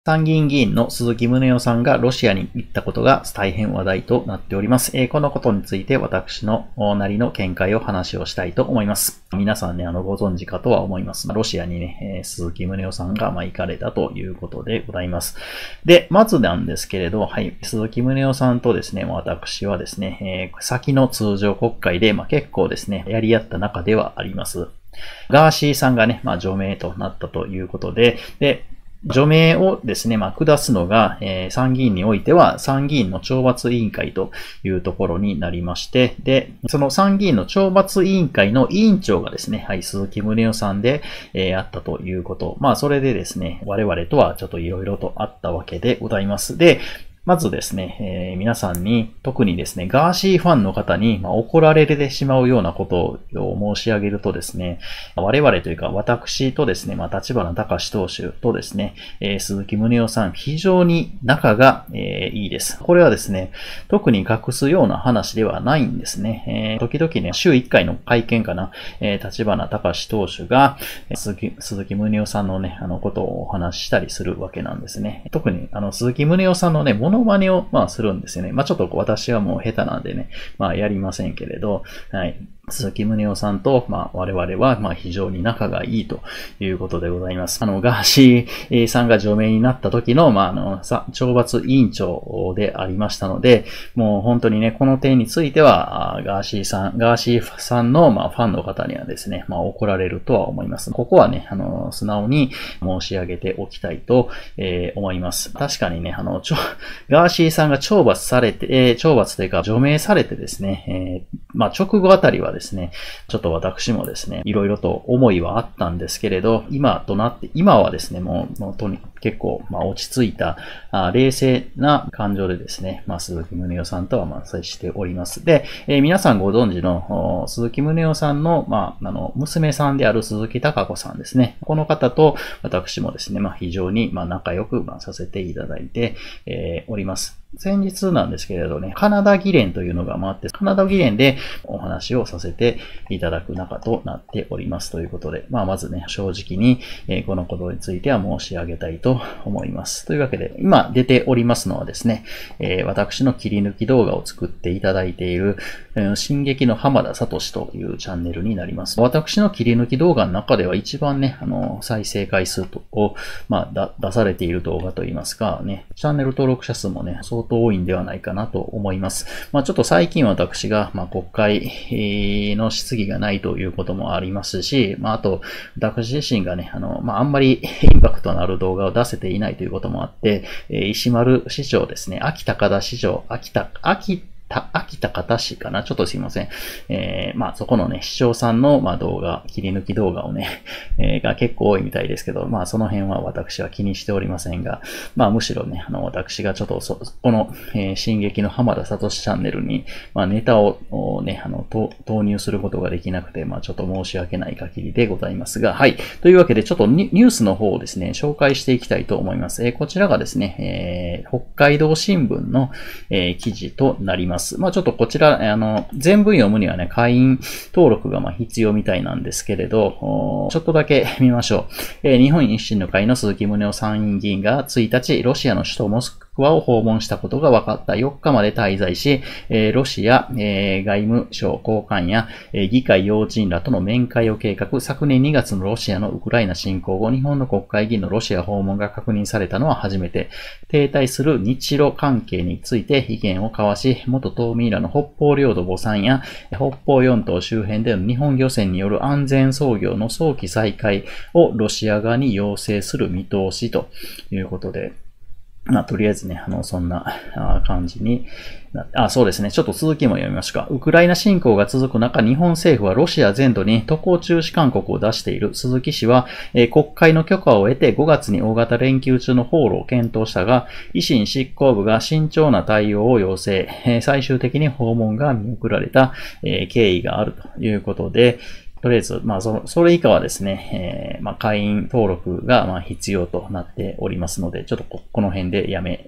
参議院議員の鈴木宗男さんがロシアに行ったことが大変話題となっております。このことについて私のなりの見解を話をしたいと思います。皆さんね、ご存知かとは思います。ロシアにね、鈴木宗男さんが行かれたということでございます。で、まずなんですけれど、はい、鈴木宗男さんとですね、私はですね、先の通常国会で、結構ですね、やり合った中ではあります。ガーシーさんがね、除名となったということで、除名をですね、下すのが、参議院においては参議院の懲罰委員会というところになりまして、で、その参議院の懲罰委員会の委員長がですね、はい、鈴木宗男さんで、あったということ。それでですね、我々とはちょっといろいろとあったわけでございます。で、まずですね、皆さんに、特にですね、ガーシーファンの方に、怒られてしまうようなことを申し上げるとですね、我々というか私とですね、立花隆投手とですね、鈴木宗男さん、非常に仲が、いいです。これはですね、特に隠すような話ではないんですね。時々ね、週1回の会見かな、立花隆投手が、鈴木宗男さんのね、ことをお話ししたりするわけなんですね。特に、鈴木宗男さんのね、モノマネを、するんですよね。ちょっと私はもう下手なんでね、やりませんけれど、はい。鈴木宗男さんと、我々は、非常に仲がいいということでございます。ガーシーさんが除名になった時の、懲罰委員長でありましたので、もう本当にね、この点については、ガーシーさんの、ファンの方にはですね、怒られるとは思います。ここはね、素直に申し上げておきたいと、思います。確かにね、ガーシーさんが懲罰されて、懲罰というか除名されてですね、直後あたりはですね、ちょっと私もですね、いろいろと思いはあったんですけれど、今はですね、もう結構、落ち着いた、冷静な感情でですね、鈴木宗男さんとは接しております。で、皆さんご存知の、鈴木宗男さんの、娘さんである鈴木貴子さんですね。この方と私もですね、非常に、仲良く、させていただいて、おります。先日なんですけれどね、カナダ議連というのがあって、カナダ議連でお話をさせていただく中となっておりますということで、まずね、正直に、このことについては申し上げたいと思います。というわけで、今出ておりますのはですね、私の切り抜き動画を作っていただいている、進撃の浜田聡というチャンネルになります。私の切り抜き動画の中では一番ね、再生回数を、出されている動画といいますかね、チャンネル登録者数もね、相当多いんではないかなと思います。ちょっと最近私が、国会の質疑がないということもありますし、あと、私自身がね、あんまりインパクトのある動画を出せていないということもあって、石丸市長ですね、秋田方市長、秋田方市かなちょっとすいません。そこのね、市長さんの、動画、切り抜き動画をね、が結構多いみたいですけど、その辺は私は気にしておりませんが、むしろね、私がちょっとこの、進撃の浜田聡チャンネルに、ネタをね、投入することができなくて、ちょっと申し訳ない限りでございますが、はい。というわけで、ちょっとニュースの方をですね、紹介していきたいと思います。こちらがですね、北海道新聞の、記事となります。ちょっとこちら、全文読むにはね、会員登録が必要みたいなんですけれど、ちょっとだけ見ましょう。日本維新の会の鈴木宗男参院議員が1日、ロシアの首都モスクワを訪問したことが分かった4日まで滞在し、ロシア、外務省高官や、議会要人らとの面会を計画、昨年2月のロシアのウクライナ侵攻後、日本の国会議員のロシア訪問が確認されたのは初めて、停滞する日露関係について意見を交わし、元島民らの北方領土墓参や北方四島周辺での日本漁船による安全操業の早期再開をロシア側に要請する見通しということで、とりあえずね、そんな感じにそうですね。ちょっと続きも読みましょうか。ウクライナ侵攻が続く中、日本政府はロシア全土に渡航中止勧告を出している。鈴木氏は、国会の許可を得て5月に大型連休中の訪ロを検討したが、維新執行部が慎重な対応を要請、最終的に訪問が見送られた、経緯があるということで、とりあえず、それ以下はですね、会員登録が必要となっておりますので、ちょっとこの辺でやめ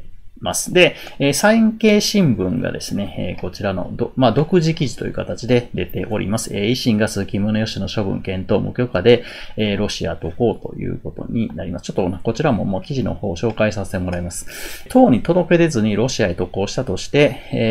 ます。で、産経新聞がですね、こちらの独自記事という形で出ております。維新が鈴木宗男の処分検討無許可で、ロシア渡航ということになります。ちょっとこちらももう記事の方を紹介させてもらいます。党に届け出ずにロシアへ渡航したとして、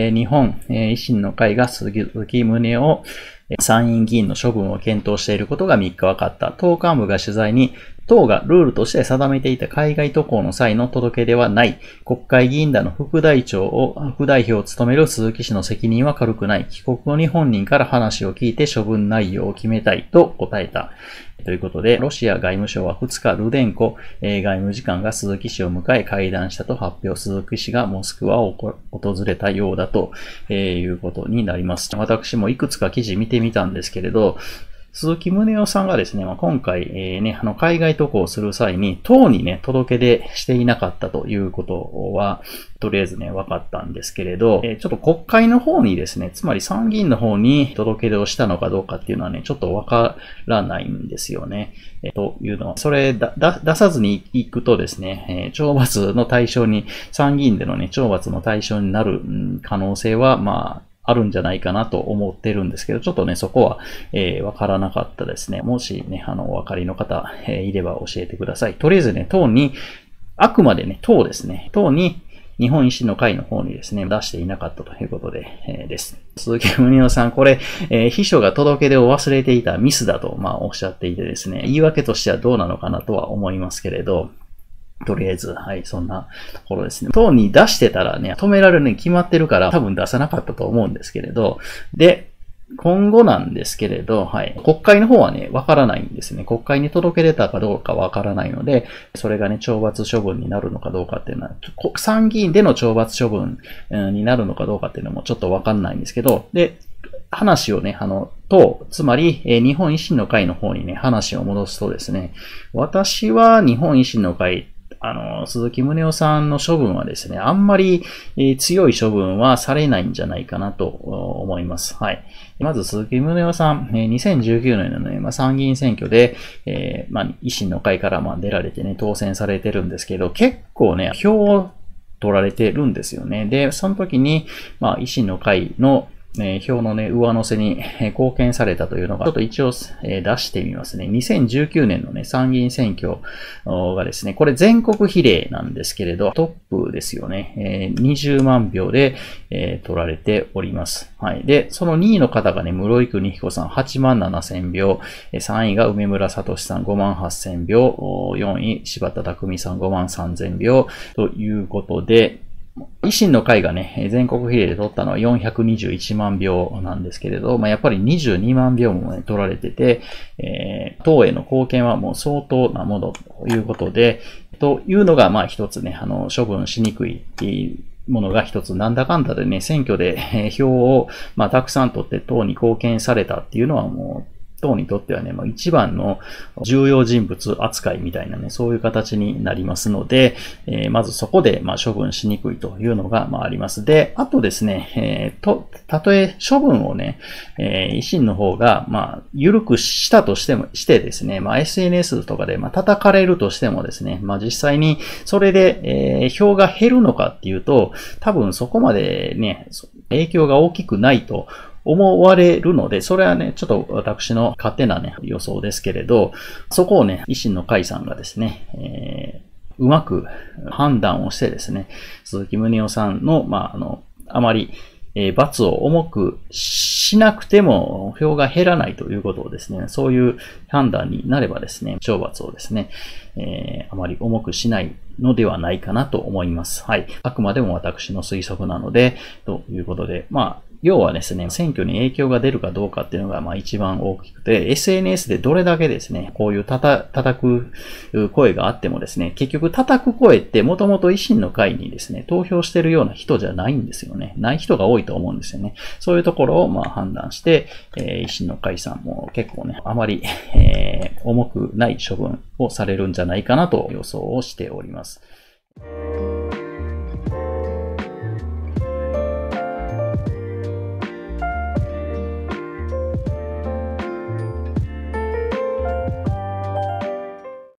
日本維新の会が鈴木宗男を参院議員の処分を検討していることが3日分かった。党幹部が取材に、党がルールとして定めていた海外渡航の際の届け出はない。国会議員らの副代表を務める鈴木氏の責任は軽くない。帰国後に本人から話を聞いて処分内容を決めたいと答えた。ということで、ロシア外務省は2日、ルデンコ外務次官が鈴木氏を迎え会談したと発表。鈴木氏がモスクワを訪れたようだということになります。私もいくつか記事見てみたんですけれど、鈴木宗男さんがですね、今回、海外渡航する際に、党にね、届け出していなかったということは、とりあえずね、分かったんですけれど、ちょっと国会の方にですね、つまり参議院の方に届け出をしたのかどうかっていうのはね、ちょっと分からないんですよね。というのは、それ出さずに行くとですね、懲罰の対象に、参議院でのね、懲罰の対象になる可能性は、あるんじゃないかなと思ってるんですけど、ちょっとね、そこは、わからなかったですね。もしね、お分かりの方、いれば教えてください。とりあえずね、党に、あくまでね、党ですね。党に、日本維新の会の方にですね、出していなかったということで、です。鈴木宗男さん、これ、秘書が届け出を忘れていたミスだと、おっしゃっていてですね、言い訳としてはどうなのかなとは思いますけれど、とりあえず、はい、そんなところですね。党に出してたらね、止められるに決まってるから多分出さなかったと思うんですけれど、で、今後なんですけれど、はい、国会の方はね、わからないんですね。国会に届け出たかどうかわからないので、それがね、懲罰処分になるのかどうかっていうのは、参議院での懲罰処分になるのかどうかっていうのもちょっとわかんないんですけど、で、話をね、党、つまり、日本維新の会の方にね、話を戻すとですね、私は日本維新の会、鈴木宗男さんの処分はですね、あんまり強い処分はされないんじゃないかなと思います。はい。まず鈴木宗男さん、2019年のね、参議院選挙で、維新の会から出られてね、当選されてるんですけど、結構ね、票を取られてるんですよね。で、その時に、維新の会の票のね、上乗せに貢献されたというのが、ちょっと一応出してみますね。2019年のね、参議院選挙がですね、これ全国比例なんですけれど、トップですよね。20万票で取られております。はい。で、その2位の方がね、室井邦彦さん8万7000票、3位が梅村聡さん5万8000票、4位柴田匠さん5万3000票ということで、維新の会がね、全国比例で取ったのは421万票なんですけれど、やっぱり22万票もね、取られてて、党への貢献はもう相当なものということで、というのが、一つね、処分しにくいものが一つ、なんだかんだでね、選挙で票を、たくさん取って党に貢献されたっていうのはもう、党にとってはね、一番の重要人物扱いみたいなね、そういう形になりますので、まずそこで、処分しにくいというのが、あります。で、あとですね、たとえ処分をね、維新の方が、緩くしたとしてですね、SNS とかで、叩かれるとしてもですね、実際にそれで、票が減るのかっていうと、多分そこまでね、影響が大きくないと思われるので、それはね、ちょっと私の勝手なね、予想ですけれど、そこをね、維新の会さんがですね、うまく判断をしてですね、鈴木宗男さんの、あまり、罰を重くしなくても票が減らないということをですね、そういう判断になればですね、懲罰をですね、あまり重くしないのではないかなと思います。はい。あくまでも私の推測なので、ということで、要はですね、選挙に影響が出るかどうかっていうのが一番大きくて、SNS でどれだけですね、こういう叩く声があってもですね、結局叩く声ってもともと維新の会にですね、投票してるような人じゃないんですよね。ない人が多いと思うんですよね。そういうところを判断して、維新の会さんも結構ね、あまり、重くない処分をされるんじゃないかなと予想をしております。